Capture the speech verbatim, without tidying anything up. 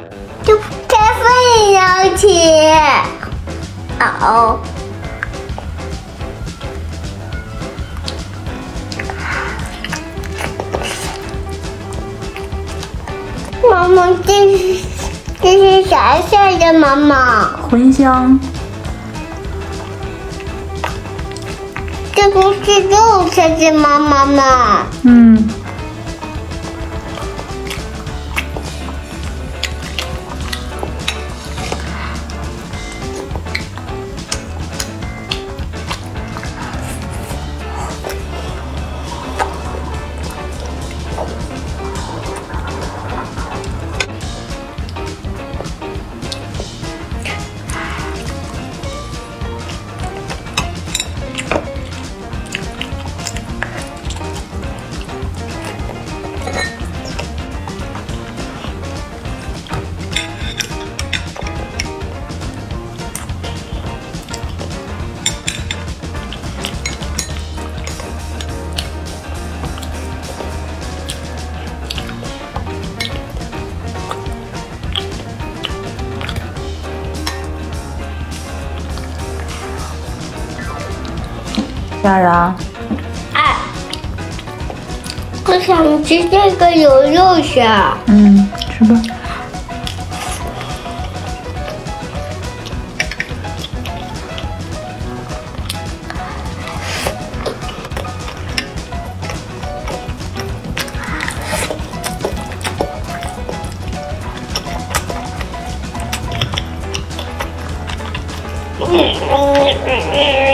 就开饭要吃。好。妈妈，这是这是啥馅儿的？妈妈， 茴香。 这不是肉馅的吗？妈妈。 嗯。家人， 哎，我想吃这个有肉馅。 嗯，吃吧。 嗯嗯嗯